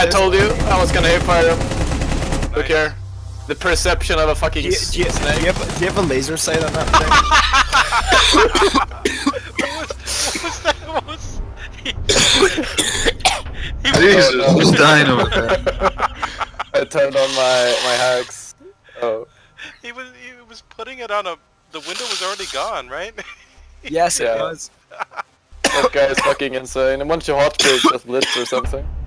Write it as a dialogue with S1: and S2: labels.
S1: I told you I was gonna hipfire him.
S2: Nice.
S1: Look here. The perception of a fucking
S3: Do you
S1: snake.
S3: have a laser sight on that
S2: What was
S4: Jesus, he's dying over there.
S1: I turned on my hacks. Oh.
S2: He was putting it on a. The window was already gone, right?
S3: Yes, it
S1: Yeah.
S3: was.
S1: That guy is fucking insane. A bunch of hotcakes just lit or something.